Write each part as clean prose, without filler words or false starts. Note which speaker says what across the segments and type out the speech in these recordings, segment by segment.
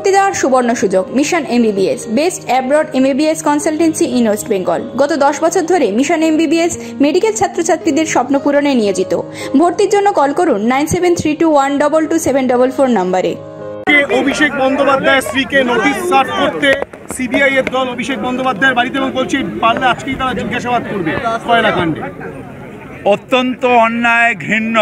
Speaker 1: ভর্তি দেওয়ার সুবর্ণ সুযোগ। Mission MBBS, best abroad MBBS consultancy in West Bengal. গত 10 বছর ধরে মিশন এমবিবিএস মেডিকেল ছাত্রছাত্রীদের স্বপ্ন পূরণে নিয়োজিত। ভর্তির জন্য কল করুন 9732122744 নম্বরে।
Speaker 2: অভিষেক বন্দ্যোপাধ্যায়ের স্ত্রীকে নোটিশ সার্ভ করতে সিবিআই এর দল অভিষেক বন্দ্যোপাধ্যায়ের বাড়িতে এবং বলছে পারলে আজকেই তারা জিজ্ঞাসাবাদ করবে কয়লাকাণ্ডে।
Speaker 3: অত্যন্ত অন্যায়, ঘৃণ্য।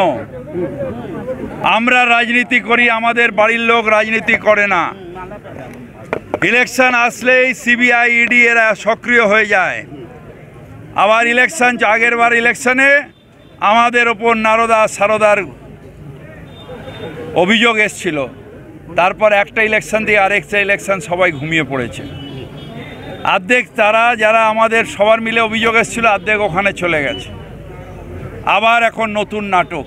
Speaker 3: আমরা রাজনীতি করি, আমাদের বাড়ির লোক রাজনীতি করে না। ইলেকশন আসলেই সিবিআই ইডি এরা সক্রিয় হয়ে যায়। আবার ইলেকশন, আগের বার ইলেকশনে আমাদের ওপর নারদা সারদার অভিযোগ এসছিল। তারপর একটা ইলেকশন দিয়ে আরেকটা ইলেকশন সবাই ঘুমিয়ে পড়েছে। অর্ধেক তারা যারা আমাদের সবার মিলে অভিযোগ এসেছিল অর্ধেক ওখানে চলে গেছে। আবার এখন নতুন নাটক।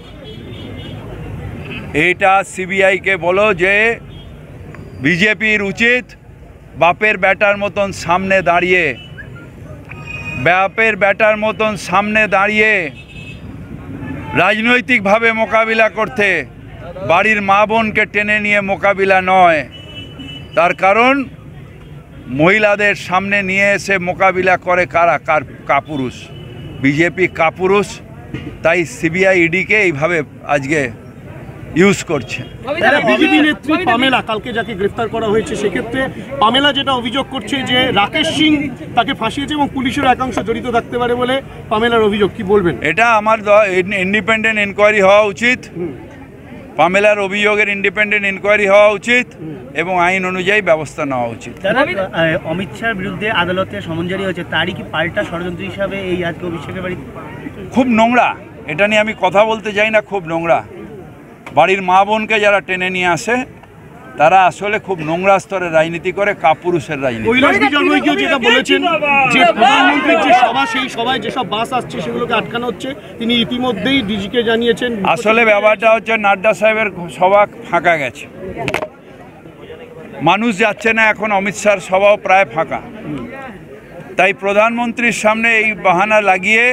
Speaker 3: এইটা সিবিআইকে বলো যে বিজেপির উচিত বাপের ব্যাটার মতন সামনে দাঁড়িয়ে রাজনৈতিকভাবে মোকাবিলা করতে, বাড়ির মা বোনকে টেনে নিয়ে মোকাবিলা নয়। তার কারণ মহিলাদের সামনে নিয়ে এসে মোকাবিলা করে কারা? কাপুরুষ। বিজেপি কাপুরুষ, তাই সিবিআই ইডিকে এইভাবে আজকে ইউজ করছে।
Speaker 2: বিজেপি নেত্রী পামেলা, কালকে যাকে গ্রেফতার করা হয়েছে, সেক্ষেত্রে পামেলা যেটা অভিযোগ করছে যে রাকেশ সিং তাকে ফাঁসিয়েছে এবং পুলিশের একাংশ জড়িত থাকতে পারে বলে পামেলার অভিযোগ। কি বলবেন?
Speaker 3: এটা আমার ইন্ডিপেন্ডেন্ট ইনকোয়ারি হওয়া উচিত। পামেলার অভিযোগের ইন্ডিপেন্ডেন্ট ইনকোয়ারি হওয়া উচিত এবং আইন অনুযায়ী ব্যবস্থা নেওয়া উচিত।
Speaker 4: অমিত শাহর বিরুদ্ধে আদালতে সমন জারি হয়েছে, তারই কি পাল্টা ষড়যন্ত্র হিসাবে এই আজকে অভিষেকের বাড়ি?
Speaker 3: খুব নোংরা, এটা নিয়ে আমি কথা বলতে চাই না। খুব নোংরা। বাড়ির মা বোনকে যারা টেনে নিয়ে আসে তারা আসলে খুব নোংরা স্তরে রাজনীতি করে, কাপুরুষের রাজনীতি।
Speaker 2: যেটা বলেছেন যে প্রধানমন্ত্রীর যে সভা, সেই সভায় যেসব বাস আসছে সেগুলোকে আটকানো হচ্ছে, তিনি ইতিমধ্যেই ডিজিকে জানিয়েছেন।
Speaker 3: আসলে ব্যাপারটা হচ্ছে নাড্ডা সাহেবের সভা ফাঁকা গেছে, মানুষ যাচ্ছে না। এখন অমিত শাহর সভাও প্রায় ফাঁকা। তাই প্রধানমন্ত্রীর সামনে এই বাহানা লাগিয়ে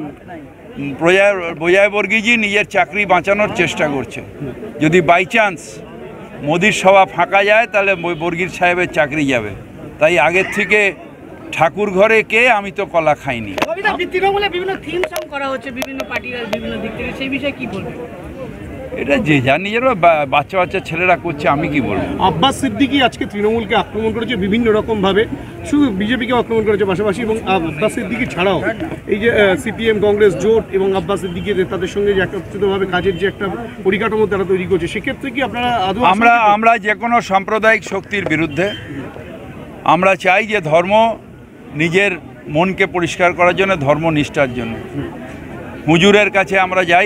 Speaker 3: বজয়বর্গীজি নিজের চাকরি বাঁচানোর চেষ্টা করছে। যদি বাই চান্স মোদির সভা ফাঁকা যায় তাহলে বর্গীর সাহেবের চাকরি যাবে। তাই আগের থেকে ঠাকুর ঘরে কে, আমি তো কলা খাইনি।
Speaker 4: তৃণমূলে বিভিন্ন থিম সং করা হচ্ছে বিভিন্ন পার্টির বিভিন্ন দিক থেকে, সেই বিষয়ে কি বলবেন?
Speaker 3: এটা যে যা নিজের বাচ্চা বাচ্চা ছেলেরা করছে, আমি কি বলবো।
Speaker 2: আব্বাস সিদ্দিকী আজকে তৃণমূলকে আক্রমণ করেছে বিভিন্ন রকমভাবে, শুধু বিজেপিকে আক্রমণ করেছে পাশাপাশি, এবং আব্বাস সিদ্দিকী ছাড়াও এই যে সিপিএম কংগ্রেস জোট এবং আব্বাস সিদ্দিকী তাদের সঙ্গে যে একত্রিতভাবে কাজের যে একটা পরিকাঠামো তারা তৈরি করছে, সেক্ষেত্রে কি আপনারা
Speaker 3: আমরা যে কোনো সাম্প্রদায়িক শক্তির বিরুদ্ধে। আমরা চাই যে ধর্ম নিজের মনকে পরিষ্কার করার জন্য, ধর্ম নিষ্ঠার জন্য হুজুরের কাছে আমরা যাই,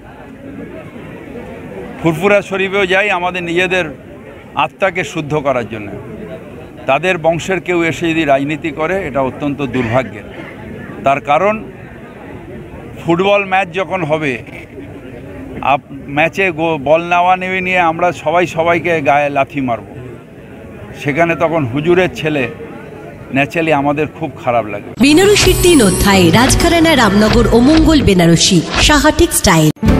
Speaker 3: ফুরফুরা শরীফেও যাই আমাদের নিজেদের আত্মাকে শুদ্ধ করার জন্য। তাদের বংশের কেউ এসে যদি রাজনীতি করে, এটা অত্যন্ত দুর্ভাগ্যের। তার কারণ ফুটবল ম্যাচ যখন হবে, ম্যাচে বল নেওয়া নেওয়া নিয়ে আমরা সবাইকে গায়ে লাথি মারব, সেখানে তখন হুজুরের ছেলে ন্যাচারালি আমাদের খুব খারাপ লাগে।
Speaker 5: বেনারসির 3 অধ্যায়, রাজঘরানা, রামনগর ও মঙ্গল বেনারসি, সাহা টেক্সটাইল।